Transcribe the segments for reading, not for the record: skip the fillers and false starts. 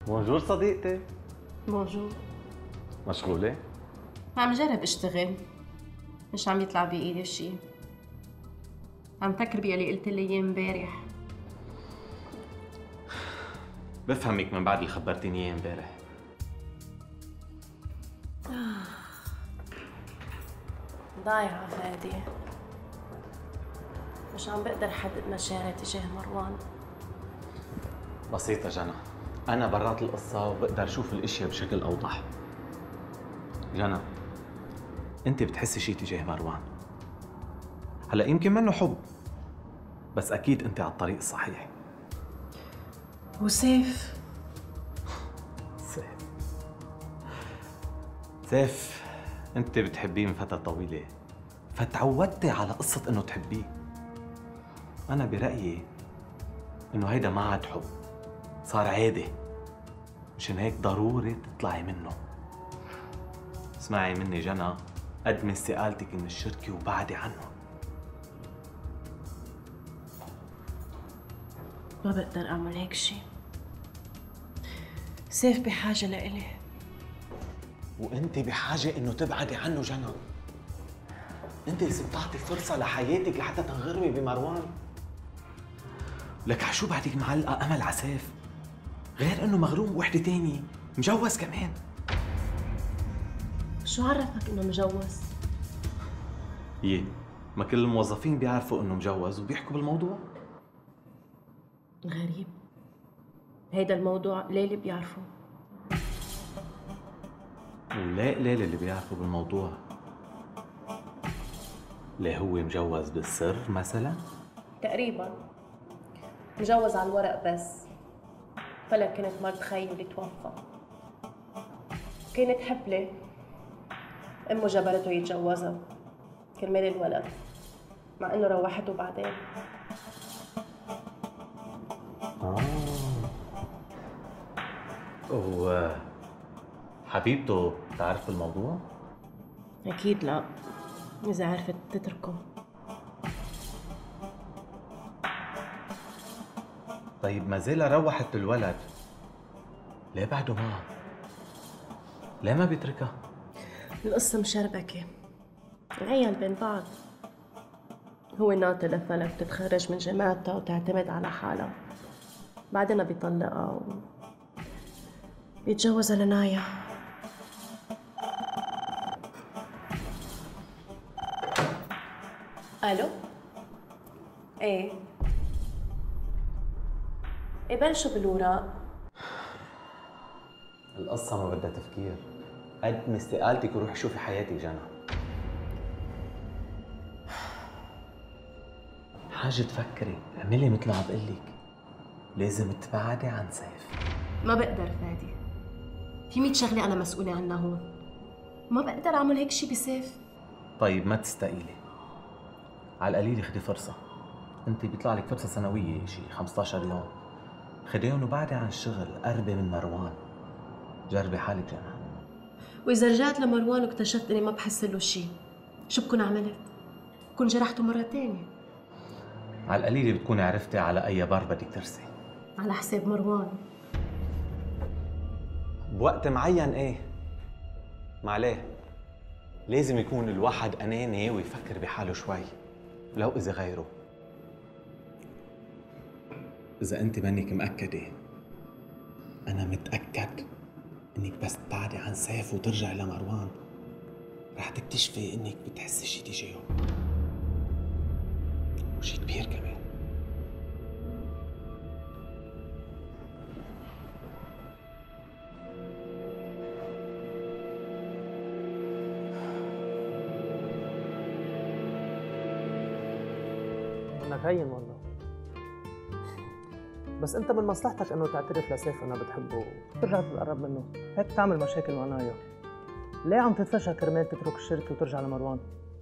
بونجور صديقتي. بونجور. مشغولة؟ عم جرب اشتغل، مش عم يطلع بإيدي شي. عم فكر باللي قلت لي اياه امبارح. بفهمك من بعد اللي خبرتيني اياه امبارح. ضايعة فادي، مش عم بقدر حدد مشاعري تجاه مروان. بسيطة جنى، أنا برات القصة وبقدر أشوف الأشياء بشكل أوضح. جنى، أنت بتحسي شي تجاه مروان. هلا يمكن منه حب، بس أكيد أنت على الطريق الصحيح. وسيف؟ سيف أنت بتحبيه من فترة طويلة، فتعودتي على قصة إنه تحبيه. أنا برأيي إنه هيدا ما عاد حب، صار عادة. مشان هيك ضروري تطلعي منه. اسمعي مني جنى، قدمي استقالتك من الشركة وبعدي عنه. ما بقدر أعمل هيك شي. سيف بحاجة لإلي. وانت بحاجة انه تبعدي عنه جنى. انت لازم تعطي فرصة لحياتك لحتى تنغرمي بمروان. لك شو بعدك معلقة امل عساف؟ غير انه مغروم بوحدة تانية، مجوز كمان. شو عرفك إنه مجوز؟ ما كل الموظفين بيعرفوا انه مجوز وبيحكوا بالموضوع؟ غريب، هيدا الموضوع ليلي بيعرفه. ولا قليل اللي بيعرفوا بالموضوع. ليه هو مجوز بالسر مثلا؟ تقريبا مجوز على الورق بس. فلك كانت مرت خيي اللي توفى، كانت حفلة أمه جبرته يتجوزها كرمال الولد، مع إنه روحته بعدين. حبيبته بتعرف بالموضوع؟ أكيد لا، إذا عرفت تتركه. طيب ما زال روحت الولد، ليه بعده معها؟ ليه ما بيتركها؟ القصة مشربكة، عيال بين بعض. هو ناطر لفلك تتخرج من جامعتها وتعتمد على حالها، بعدين بيطلقها بيتجوزها لنايا. الو؟ ايه بلشوا بالوراق. القصة ما بدها تفكير. قدمي استقالتك وروحي شوفي حياتك جنى. حاجة تفكري، اعملي مثل ما عم بقلك. لازم تبعدي عن سيف. ما بقدر فادي، في 100 شغلة أنا مسؤولة عنها هون. ما بقدر أعمل هيك شي بسيف. طيب ما تستقيلي، على القليل خدي فرصة. انت بيطلع لك فرصة سنوية شي 15 يوم، خديهم وبعدي عن الشغل، قربي من مروان. جربي حالك جنى. وإذا رجعت لمروان واكتشفت إني ما بحس له شي، شو بكون عملت؟ بكون جرحته مرة تانية. على القليل بتكوني عرفتي على أي بر بدك ترسي. على حساب مروان. بوقت معين ايه؟ معليه، لازم يكون الواحد أناني ويفكر بحاله شوي، لو إذا غيره. إذا أنت منك مأكدة، أنا متأكد إنك بس تبعدي عن سيف وترجعي لمروان رح تكتشفي إنك بتحسي شي تجاهه، وشي كبير كمان. انك هين والله، بس انت من مصلحتك انه تعترف لسيف انك بتحبه وترجع تتقرب منه، هيك تعمل مشاكل مع نايا. ليه عم تدفشها كرمال تترك الشركة وترجع لمروان؟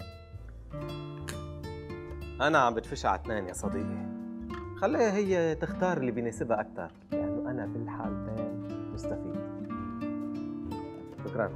أنا عم بدفشها على اثنين يا صديقي. خليها هي تختار اللي بيناسبها أكثر، لأنه أنا بالحالتين مستفيد. شكراً.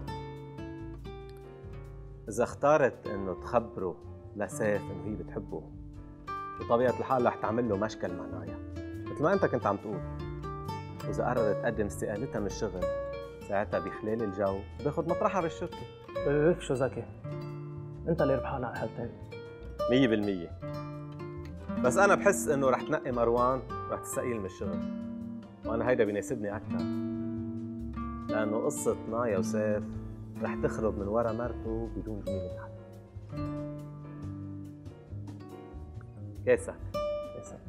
إذا اختارت إنه تخبره لسيف إنه هي بتحبه، بطبيعة الحال رح تعمل له مشكل مع نايا، مثل ما أنت كنت عم تقول. وإذا قررت تقدم استقالتها من الشغل ساعتها بخلال الجو باخد مطرحها بالشركة. ايه شو ذكي، انت اللي ربحان على الحالتين. 100%. بس أنا بحس إنه رح تنقي مروان ورح تستقيل من الشغل، وأنا هيدا بيناسبني أكثر، لأنه قصة نايا وسيف رح تخرب من ورا مرته بدون جميلة حدا. كاسك كاسك.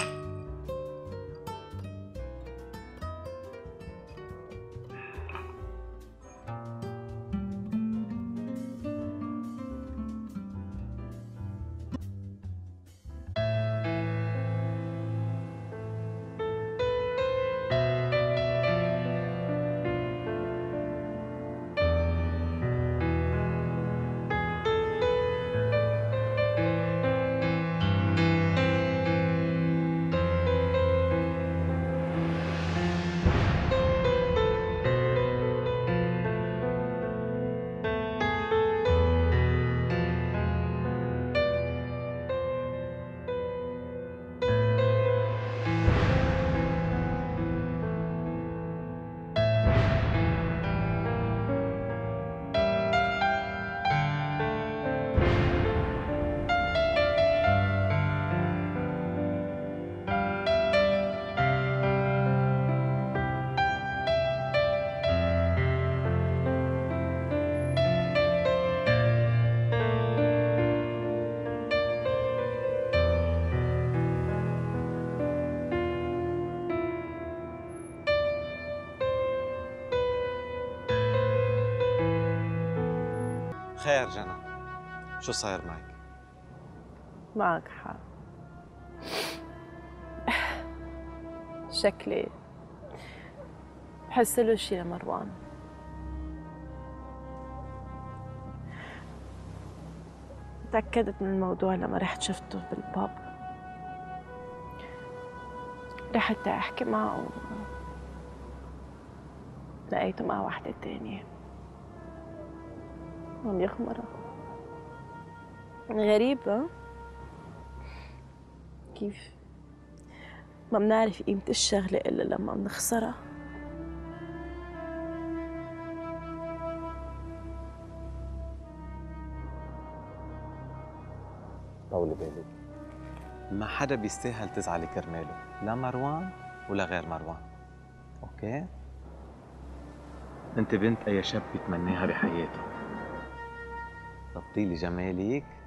خير جنى، شو صاير معك؟ معك حق. شكلي بحس له شي لمروان. تأكدت من الموضوع لما رحت شفته بالباب. رحت أحكي معه لقيته مع واحدة تانية عم يخمرها. غريبة كيف ما بنعرف قيمة الشغلة إلا لما بنخسرها. طولي بالك، ما حدا بيستاهل تزعلي كرماله، لا مروان ولا غير مروان، اوكي؟ انت بنت اي شاب بيتمناها بحياته. ضبطي لي جمالك